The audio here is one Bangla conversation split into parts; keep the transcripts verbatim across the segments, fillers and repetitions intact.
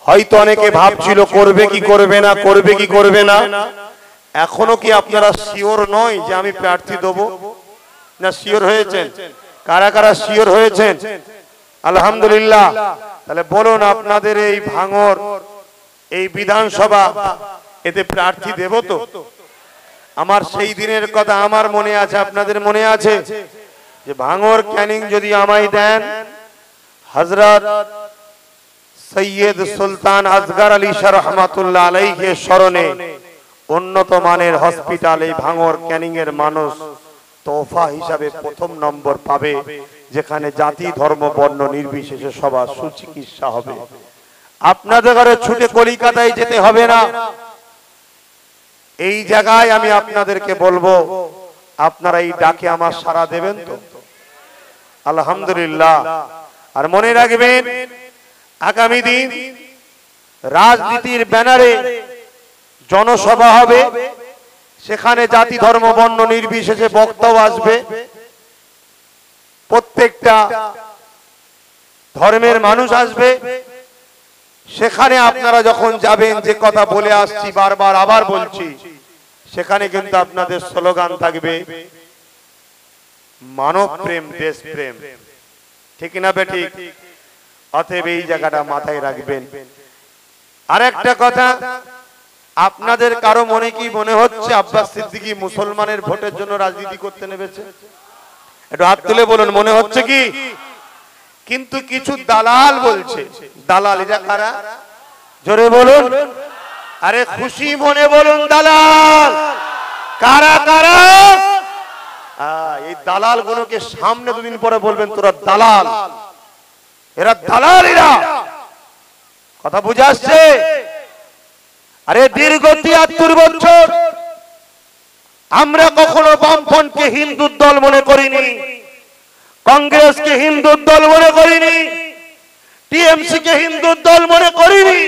হয়তো অনেকে ভাবছিল করবে কি করবে না, করবে কি করবে না। এখনো কি আপনারা শিওর নয় যে আমি প্রার্থী দেব? না শিওর হয়েছেন? কারা কারা শিওর হয়েছেন? আলহামদুলিল্লাহ। তাহলে বলুন, আপনাদের এই ভাঙর এই বিধানসভা এতে প্রার্থী দেব তো? আমার সেই দিনের কথা আমার মনে আছে, আপনাদের মনে আছে যে ভাঙর ক্যানিং যদি আমায় দেন, হযরত সৈয়দ সুলতান আসগর আলী শাহ রহমাতুল্লাহ আলাইহির স্মরণে উন্নত মানের হসপিটাল এই ভাঙর ক্যানিং এর মানুষ তোফা হিসাবে প্রথম নম্বর পাবে, যেখানে জাতি ধর্ম বর্ণ নির্বিশেষে সবার সুচিকিৎসা হবে। আপনাদের ঘরে ছুটে কলকাতায় যেতে হবে না। এই জায়গায় আমি আপনাদেরকে বলবো, আপনারা এই ডাকে আমার সাড়া দেবেন তো? আলহামদুলিল্লাহ। আর মনে রাখবেন, আগামী দিন রাজনীতির ব্যানারে জনসভা হবে, সেখানে জাতি ধর্ম বর্ণ নির্বিশেষে বক্তাও আসবে, প্রত্যেকটা ধর্মের মানুষ আসবে। সেখানে আপনারা যখন যাবেন, যে কথা বলে আসছি বারবার আবার বলছি, সেখানে কিন্তু আপনাদের স্লোগান থাকবে মানব প্রেম, দেশ প্রেম। ঠিক না বেঠিক? অতএব এই জায়গাটা মাথায় রাখবেন। আর একটা কথা, আপনাদের কারো মনে কি মনে হচ্ছে আব্বাস সিদ্দিকী মুসলমানের ভোটের জন্য রাজনীতি করতে নেমেছে? একটু হাত তুলে বলুন, মনে হচ্ছে কি? কিন্তু কিছু দালাল বলছে। দালাল এরা কারা? জোরে বলুন। আরে খুশি মনে বলুন, দালাল কারা কারা? এই দালাল গুলোকে সামনে দুদিন পরে বলবেন তোরা দালাল, এরা দালাল, এরা। কথা বুঝে আসছে? আরে দীর্ঘ তিয়াত্তর বছর আমরা কখনো বামফ্রন্টকে হিন্দুর দল মনে করিনি, কংগ্রেসকে হিন্দুর দল মনে করিনি, টিএমসি কে হিন্দুর দল মনে করিনি।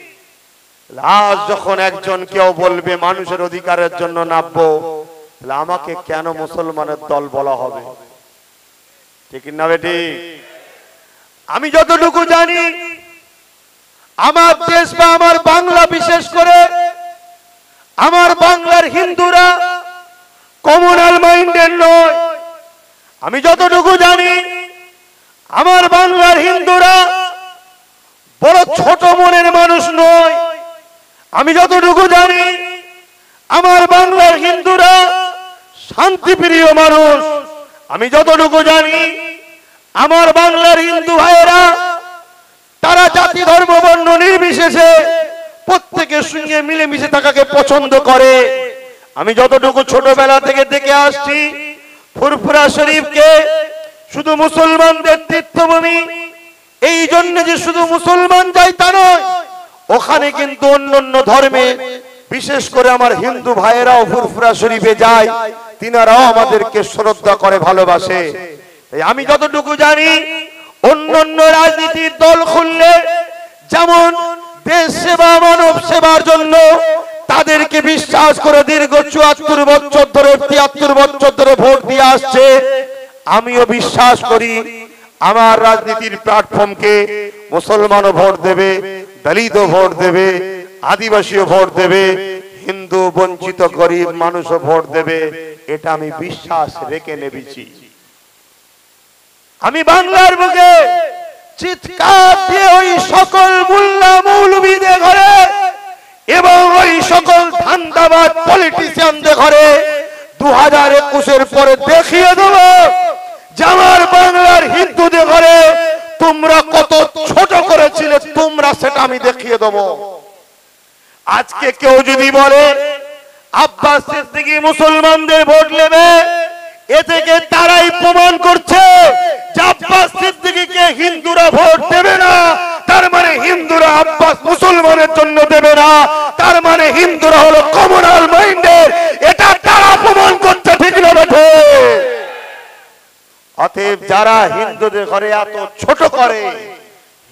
আজ যখন একজন কেউ বলবে মানুষের অধিকারের জন্য নামবো, তাহলে আমাকে কেন মুসলমানের দল বলা হবে? ঠিক না বেটি? আমি যতটুকু জানি, আমার দেশ বা আমার বাংলা, বিশেষ করে আমার বাংলার হিন্দুরা কমিউনাল মাইন্ডের নয়। আমি যতটুকু জানি, আমার বাংলার হিন্দুরা বড় ছোট মনের মানুষ নয়। আমি যতটুকু জানি, আমার বাংলার হিন্দুরা শান্তিপ্রিয় মানুষ। আমি যতটুকু জানি, আমার বাংলার হিন্দু ভাইয়েরা তারা জাতি ধর্ম বর্ণ নির্বিশেষে প্রত্যেকের সঙ্গে মিলেমিশে থাকাকে পছন্দ করে। আমি যতটুকু ছোটবেলা থেকে দেখে আসছি, ফুরফুরা শরীফকে শুধু মুসলমানদের তীর্থভূমি, এই জন্য যে শুধু মুসলমান যায় তা নয়, ওখানে কিন্তু অন্যান্য ধর্মে, বিশেষ করে আমার হিন্দু ভাইয়েরাও ফুরফুরা শরীফে যায়, তিনারাও আমাদেরকে শ্রদ্ধা করে, ভালোবাসে। আমি যতটুকু জানি, অন্যান্য রাজনীতির দল খুললে যেমন দেশ সেবা, মানব সেবার জন্য তাদেরকে বিশ্বাস করে দীর্ঘ চুয়াত্তর বছর ধরে, তিয়াত্তর বছর ধরে ভোট দিয়ে আসছে, আমিও বিশ্বাস করি আমার রাজনীতির প্ল্যাটফর্মকে মুসলমানও ভোট দেবে, দলিতও ভোট দেবে, আদিবাসীও ভোট দেবে, হিন্দু বঞ্চিত গরিব মানুষও ভোট দেবে। এটা আমি বিশ্বাস রেখে নেবেছি। আমি বাংলার বুকে চিৎকার দিয়ে ওই সকল মোল্লা মৌলবীদের ঘরে এবং ওই সকল ধান্দাবাজ পলিটিশিয়ানদের ঘরে দু হাজার একুশের পরে দেখিয়ে দেব যে আমার বাংলার হিন্দুদের ঘরে তোমরা কত ছোট করেছিলে, তোমরা সেটা আমি দেখিয়ে দেব। আজকে কেউ যদি বলে আব্বাস সিদ্দিকী মুসলমানদের ভোট নেবে, এ থেকে তারাই প্রমাণ করছে যে আব্বাস সিদ্দিকীকে হিন্দুরা ভোট দেবে না, তার মানে হিন্দুরা আব্বাস মুসলমানের জন্য দেবে না, তার মানে হিন্দুরা হলো কমিউনাল মাইন্ডের, এটা তারা প্রমাণ করছে। ঠিক না বেঠে? অতএব যারা হিন্দুদের ঘরে এত ছোট করে,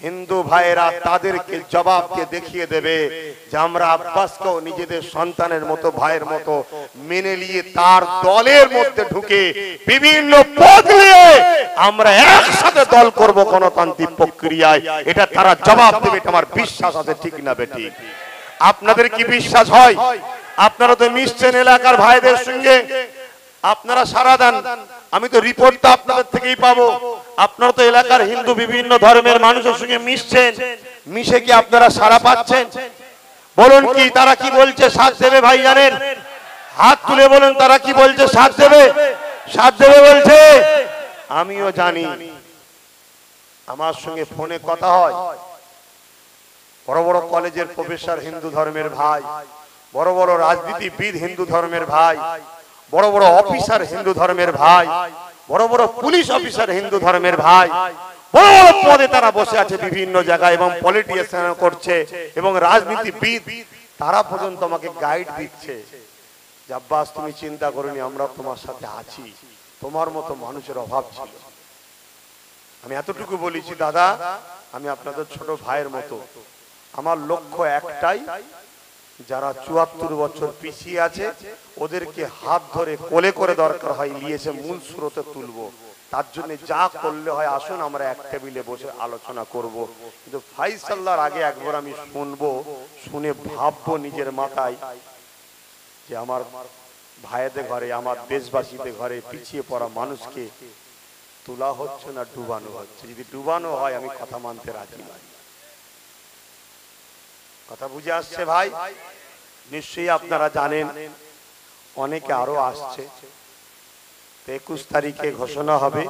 হিন্দু ভাইয়েরা তাদেরকে জবাব দিয়ে দেখিয়ে দেবে যে আমরা আব্বাসকেও নিজেদের সন্তানের মতো ভাইয়ের মতো মেনে নিয়ে তার দলের মধ্যে ঢুকে বিভিন্ন পদ নিয়ে আমরা একসাথে দল করব গণতান্ত্রিক প্রক্রিয়ায়। এটা তারা জবাব দেবে, এটা আমার বিশ্বাস আছে। ঠিক না বেটি? আপনাদের কি বিশ্বাস হয়? আপনারা তো মিশছেন এলাকার ভাইদের সঙ্গে, আপনারা সারা দেন। আমি তো রিপোর্টটা আপনাদের থেকেই পাবো। আপনারা তো এলাকার হিন্দু বিভিন্ন ধর্মের মানুষের সঙ্গে মিশছেন, মিশে কি আপনারা সারা পাচ্ছেন? বলুন কি তারা কি বলছে? সাথ দেবে ভাই জানেন? হাত তুলে বলুন তারা কি বলছে? সাথ দেবে, সাথ দেবে বলছে। আমিও জানি, আমার সঙ্গে ফোনে কথা হয়, বড় বড় কলেজের প্রফেসর হিন্দু ধর্মের ভাই, বড় বড় রাজনীতিবিদ হিন্দু ধর্মের ভাই, বড় বড় অফিসার হিন্দু ধর্মের ভাই, বড় বড় পুলিশ অফিসার হিন্দু ধর্মের ভাই, বড় বড় পদে তারা বসে আছে বিভিন্ন জায়গায় এবং পলিটিশিয়ান করছে এবং রাজনীতিবিদ, তারা পর্যন্ত আমাকে গাইড দিচ্ছে যে আব্বাস তুমি চিন্তা করনি, আমরা তোমার সাথে আছি, তোমার মতো মানুষের অভাব ছিল। আমি এতটুকু বলেছি, দাদা আমি আপনাদের ছোট ভাইয়ের মতো, আমার লক্ষ্য একটাই, যারা চুয়াত্তর বছর পিছিয়ে আছে ওদেরকে হাত ধরে কোলে করে দরকার হয় নিয়েছে মূল স্রোতে তুলবো। তার জন্য যা করলে হয় আসুন আমরা এক টেবিলে বসে আলোচনা করব। কিন্তু ফাইসাল্লার আগে একবার আমি শুনবো, শুনে ভাববো নিজের মাথায় যে আমার ভাইদের ঘরে, আমার দেশবাসীদের ঘরে পিছিয়ে পড়া মানুষকে তোলা হচ্ছে না ডুবানো হচ্ছে। যদি ডুবানো হয় আমি কথা মানতে রাজি নই। কথা বুঝে আসছে ভাই? নিশ্চয়ই আপনারা জানেন অনেকে আরো আসছে। একুশ তারিখে ঘোষণা হবে।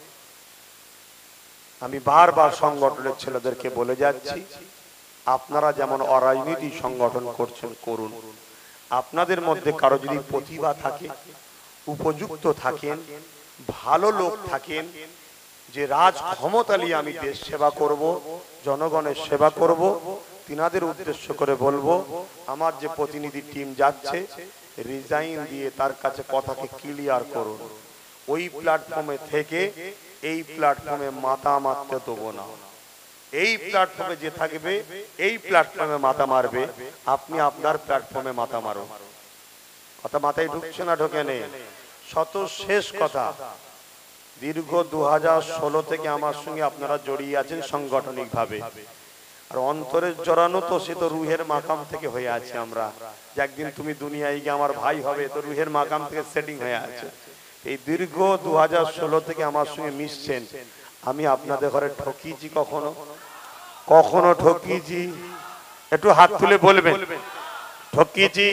আমি বারবার সংগঠনের ছেলেদেরকে বলে যাচ্ছি, আপনারা যেমন অরাজনৈতিক সংগঠন করছেন করুন। আপনাদের মধ্যে কারো যদি প্রতিভা থাকে, উপযুক্ত থাকেন, ভালো লোক থাকেন, যে রাজ ক্ষমতা নিয়ে আমি দেশ সেবা করব, জনগণের সেবা করব, তিনাদের উদ্দেশ্য করে বলবো, আমার যে প্রতিনিধি টিম যাচ্ছে রিজাইন দিয়ে তার কাছে কথাকে ক্লিয়ার করুন। ওই প্ল্যাটফর্মে থেকে এই প্ল্যাটফর্মে মাথা মারতে দেবো না। এই প্ল্যাটফর্মে যে থাকবে এই প্ল্যাটফর্মে মাথা মারবে, আপনি আপনার প্ল্যাটফর্মে মাথা মারুন। কথা মাথায় ঢুকছে না ঢোকে নেই? শত শেষ কথা, দীর্ঘ দু হাজার ষোলো থেকে আমার সঙ্গে আপনারা জড়িয়ে আছেন সাংগঠনিক ভাবে, আর অন্তরের জড়ানো তো সে তো রুহের মাকাম থেকে হয়ে আছে। আমরা যে একদিন তুমি দুনিয়ায় গিয়ে আমার ভাই হবে, তো রুহের মাকাম থেকে সেটিং হয়ে আছে। এই দীর্ঘ দু হাজার ষোলো থেকে আমার সঙ্গে মিশছেন। আমি আপনাদের ঘরে ঠকিয়েছি কখনো? কখনো ঠকিয়েছি? একটু হাত তুলে বলবেন ঠকিয়েছি?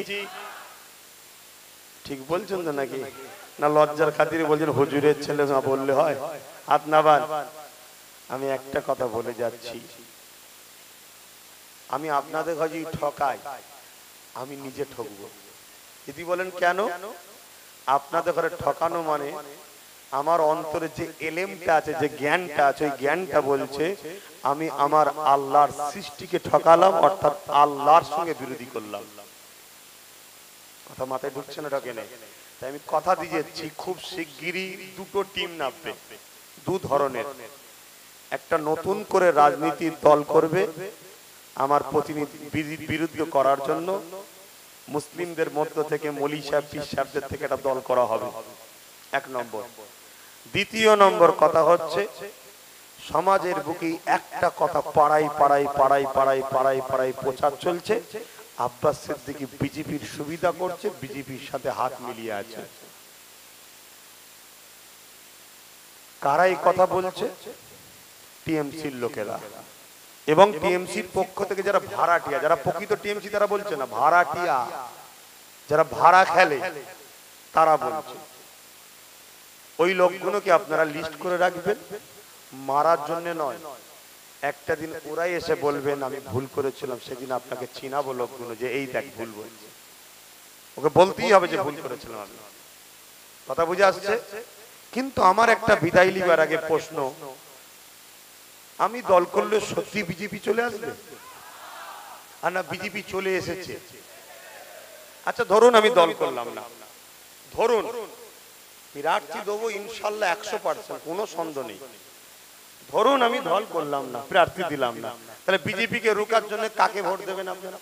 ঠিক বলছেন তো নাকি? না লজ্জার খাতিরে বলছেন হুজুরের ছেলে না বললে হয়? হাত নাবান। আমি একটা কথা বলে যাচ্ছি, আমি আপনাদের কাছে ঠকাই, আমি নিজে ঠকবো। যদি বলেন কেন? আপনাদের ঘরে ঠকানো মানে আমার অন্তরে যে এলেমটা আছে, যে জ্ঞানটা আছে, ওই জ্ঞানটা বলছে আমি আমার আল্লাহর সৃষ্টিকে ঠকালাম, অর্থাৎ আল্লাহর সঙ্গে বিরোধী করলাম। কথা মাথায় ঢুকছে না ঢোকে নেই? তাই আমি কথা দিয়েছি খুব শিগগিরই দুটো টিম নামবে, দু ধরনের। একটা নতুন করে রাজনীতির দল করবে আমার প্রতিনিধি বিরুদ্ধে করার জন্য, মুসলিমদের মধ্য থেকে মৌলী সাহেব পীর সাহেবদের থেকে একটা দল করা হবে, এক নম্বর। দ্বিতীয় নম্বর কথা হচ্ছে, সমাজের বুকে একটা কথা পাড়াই পাড়াই পাড়াই পাড়াই পাড়াই পাড়াই প্রচার চলছে, আব্বাস সিদ্দিকী বিজেপির সুবিধা করছে, বিজেপির সাথে হাত মিলিয়ে আছে। কারাই কথা বলছে? টিএমসির লোকেরা এবং টিএমসির পক্ষ থেকে যারা ভাড়াটিয়া, যারা প্রকৃত টিএমসি তারা বলছে না, ভাড়াটিয়া যারা ভাড়া খেলে তারা বলছে। ওই লোকগুলোকে আপনারা লিস্ট করে রাখবেন, মারার জন্য নয়। একটা দিন ওরাই এসে বলবেন আমি ভুল করেছিলাম, সেদিন আপনাকে চিনাবো লোকগুলো যে এই দেখ ভুল বলছে। ওকে বলতেই হবে যে ভুল করেছিলাম আমি। কথা বুঝে আসছে? কিন্তু আমার একটা বিদায় লিবার আগে প্রশ্ন, আমি দল করলে সত্যি বিজেপি চলে আসবে? আর না বিজেপি চলে এসেছে? আচ্ছা ধরুন আমি দল করলাম না, ধরুন প্রার্থী দেবো ইনশাল্লাহ একশো পার্সেন্ট, কোনো সন্দেহ নেই। ধরুন আমি দল করলাম না, প্রার্থী দিলাম না, তাহলে বিজেপি কে রোকার জন্য কাকে ভোট দেবেন আপনারা?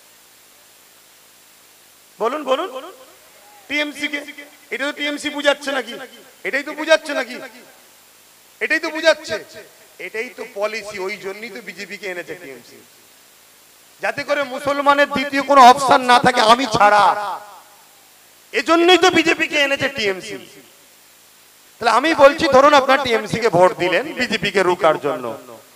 বলুন বলুন। টিএমসি কে। এটা তো টিএমসি বুঝাচ্ছে নাকি? এটাই তো বুঝাচ্ছে নাকি? এটাই তো বুঝাচ্ছে। এটাই তো পলিসি, ওই জন্যই তো বিজেপি কে এনেছে টিএমসি, যাতে করে মুসলমানের দ্বিতীয় কোনো অপশন না থাকে আমি ছাড়া। এজন্যই তো বিজেপি কে এনেছে টিএমসি। তাহলে আমি বলছি ধরুন আপনার টিএমসি কে ভোট দিলেন বিজেপি কে রোকার জন্য,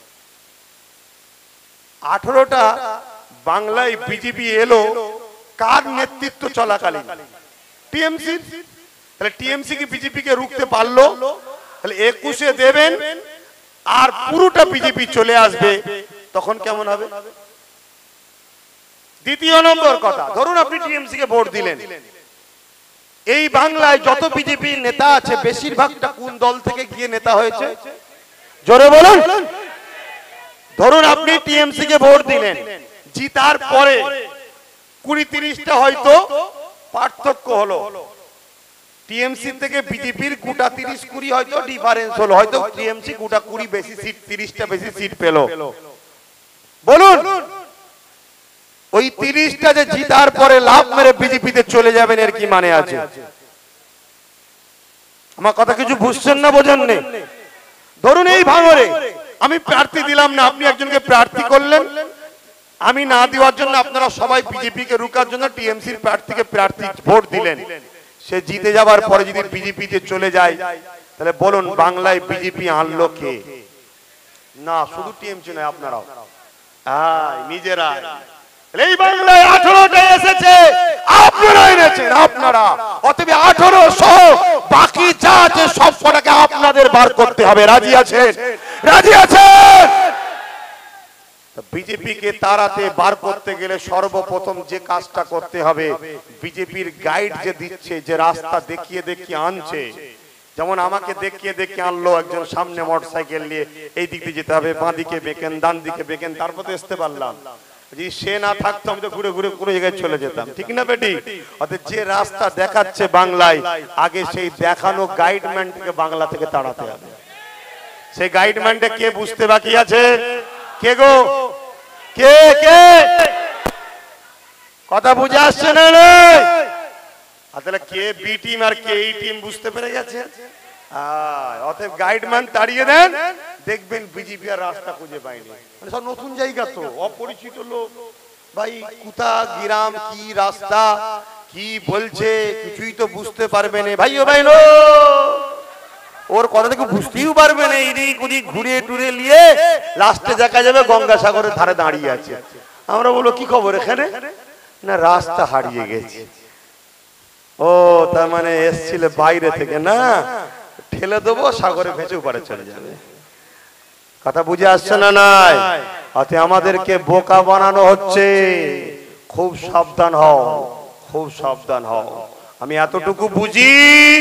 আঠারোটা বাংলায় বিজেপি এলো কার নেতৃত্ব চলাকালীন? টিএমসি। তাহলে টিএমসি কি বিজেপি কে রুখতে পারলো? তাহলে একুশে দেবেন আর পুরোটা বিজেপি চলে আসবে, তখন কেমন হবে? দ্বিতীয় নম্বর কথা, ধরুন আপনি টিএমসি কে ভোট দিলেন, এই বাংলায় যত বিজেপি নেতা আছে বেশিরভাগটা কোন দল থেকে গিয়ে নেতা হয়েছে? জোরে বলুন। ধরুন আপনি টিএমসি কে ভোট দিলেন, জিতার পরে কুড়ি তিরিশটা হয়তো পার্থক্য হলো, টিএমসি থেকে বিজেপির গোটা তিরিশ কুড়ি হয়তো ডিফারেন্স হলো, হয়তো টিএমসি গোটা কুড়ি বেশি সিট, তিরিশটা বেশি সিট পেল। বলুন ওই তিরিশটা যে জিতার পরে লাভ মেরে বিজেপিতে চলে যাবেন, এর কি মানে আছে? আমার কথা কিছু বুঝছেন না, বোঝেন না? ধরুন এই ভাঙরে আমি প্রার্থী দিলাম না, আপনি একজনকে প্রার্থী করলেন, আমি না দেওয়ার জন্য আপনারা সবাই বিজেপি কে রোকার জন্য টিএমসির প্রার্থীকে প্রার্থী ভোট দিলেন, সে জিতে যাবার পরে যদি বিজেপিতে চলে যায়, তাহলে বলুন বাংলায় বিজেপি আনলো কে? না, শুধু টিএমসি নয়, আপনারাও নিজেরা। এই বাংলায় আঠারোটা এসেছে, আপনারা এনেছেন, আপনারা। অতএব আঠারো সহ বাকি যা আছে সব কটাকে আপনাদের বার করতে হবে। রাজি আছেন? রাজি আছেন? বিজেপি কে তাড়াতে বার করতে গেলে সর্বপ্রথম যে কাজটা করতে হবে, বিজেপির গাইড যে দিচ্ছে, যে রাস্তা দেখিয়ে দেখিয়ে আনছে, যেমন আমাকে দেখিয়ে দেখিয়ে আনলো একজন, সামনে মোটরসাইকেল নিয়ে এই দিক দিয়ে যেতে হবে, বাঁ দিকে বেকেন, ডান দিকে বেকেন, তারপর তো আসতে পারলাম। যদি সে না থাকতো আমি তো ঘুরে ঘুরে কোনো জায়গায় চলে যেতাম, ঠিক না বেটি? অর্থাৎ যে রাস্তা দেখাচ্ছে বাংলায়, আগে সেই দেখানো গাইডম্যানকে বাংলা থেকে তাড়াতে হবে। সেই গাইডম্যানটা কে বুঝতে বাকি আছে? কে গো? কে কে? কথা বুঝে আসছে না? তাহলে কে বি টিম আর কে এই টিম বুঝতে পেরে গেছে। অতএব গাইডম্যান তাড়িয়ে দেন, দেখবেন বিজেপি আর রাস্তা খুঁজে পায়নি। মানে সব নতুন জায়গা তো, অপরিচিত লোক, ভাই কোথা গ্রাম কি রাস্তা কি বলছে কিছুই তো বুঝতে পারবে না। ভাই ও ভাই লো, ওর কথা থেকে বুঝতেই পারবে না, এদিক ওদিক ঘুরে টুরে নিয়ে লাস্টে দেখা যাবে গঙ্গাসাগরের ধারে দাঁড়িয়ে আছে। আমরা বলবো কি খবর এখানে? না রাস্তা হারিয়ে গেছে। ও তার মানে এসছিল বাইরে থেকে, না ঠেলে দেবো সাগরে ভেসে উপরে চলে যাবে। কথা বুঝে আসছে না? নাই। অতে আমাদেরকে বোকা বানানো হচ্ছে, খুব সাবধান হও, খুব সাবধান হও। আমি এতটুকু বুঝি,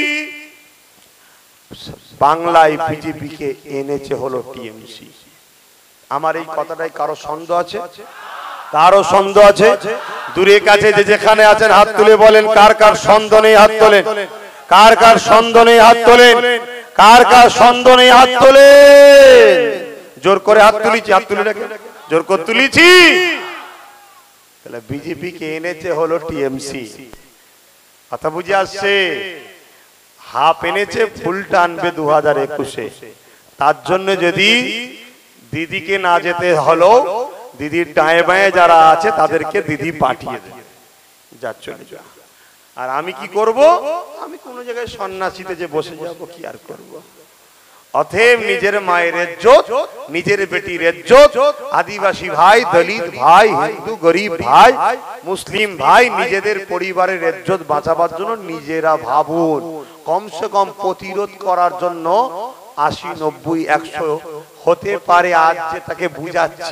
বাংলায় বিজেপি কে এনেছে হলো টিএমসি। আমার এই কথাটাই কারো সন্দেহ আছে? কারো সন্দেহ আছে? দূরে কাছে যে যেখানে আছেন হাত তুলে বলেন কার কার সন্দেহ নেই, হাত তোলেন। কার কার সন্দেহ নেই হাত তোলেন। কার কার সন্দেহ নেই হাত তোলেন। জোর করে হাত তুলিছি, হাত তুলে রাখেন, জোর করে তুলিছি। তাহলে বিজেপি কে এনেছে হলো টিএমসি। কথা বুঝে আসছে? হাফ এনেছে, ফুলটা আনবে দু হাজার একুশে। তার জন্য যদি দিদিকে না যেতে হলো, দিদির ডায়ে বায়ে যারা আছে তাদেরকে দিদি পাঠিয়ে দেবে, যা চলে যা। আর আমি কি করব? আমি কোন জায়গায় সন্ন্যাসীতে যে বসে যাব, কি আর করব? অতএব নিজের মায়ের ইজ্জত, নিজের বেটির ইজ্জত, আদিবাসী ভাই, দলিত ভাই, হিন্দু গরিব ভাই, মুসলিম ভাই, নিজেদের পরিবারের ইজ্জত বাঁচাবার জন্য নিজেরা ভাবুন। কমসে কম প্রতিরোধ করার জন্য আশি নব্বই একশো হতে পারে। আজ যেটাকে বুঝাচ্ছি,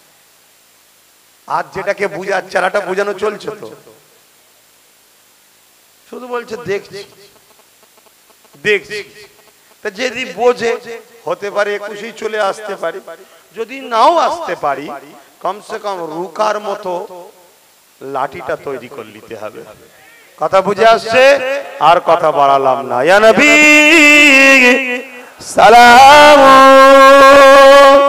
আজ যেটাকে বুঝাচ্ছে আর একটা বোঝানো চলছে, তো শুধু বলছে দেখছি দেখছি। যদি বোঝে হতে পারে একুশেই চলে আসতে পারি, যদি নাও আসতে পারি কমসে কম রুকার মতো লাঠিটা তৈরি করে নিতে হবে। কথা বুঝে আসছে? আর কথা বাড়ালাম না। ইয়া নবী সালাম